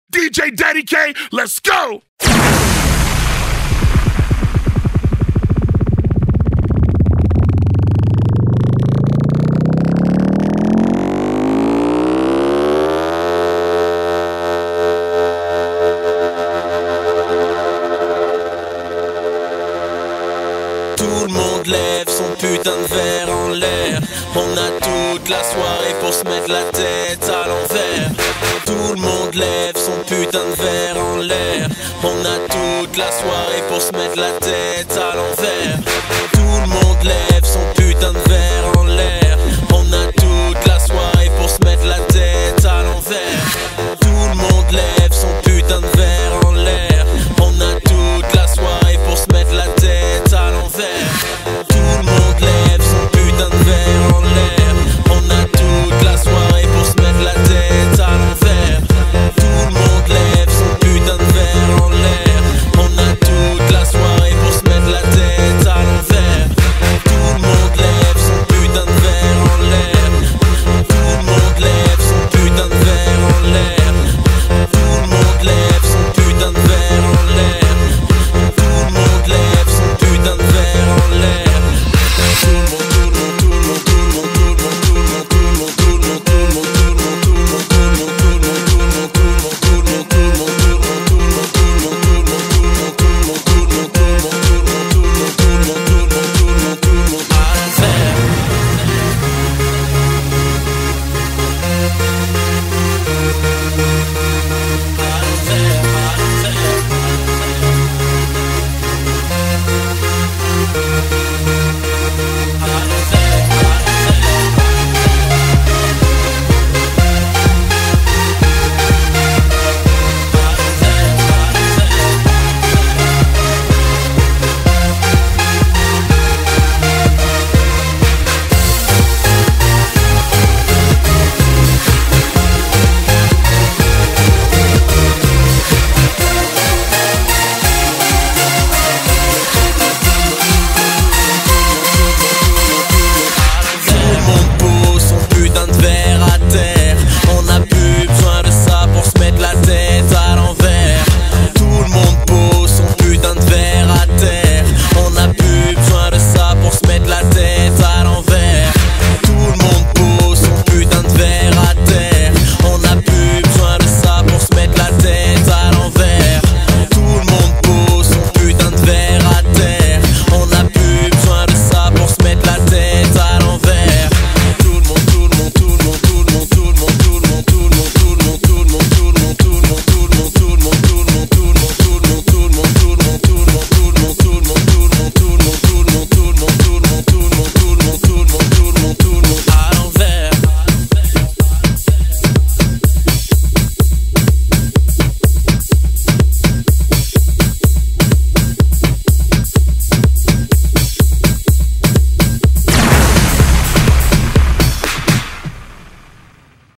DJ Daddy K, let's go! Tout le monde lève son putain de verre en l'air. On a toute la soirée pour se mettre la tête à l'envers. Tout le monde lève son putain de verre en l'air. On a toute la soirée pour se mettre la tête à l'envers. Tout le monde lève son putain de verre en l'air. On a toute la soirée pour se mettre la tête à l'envers.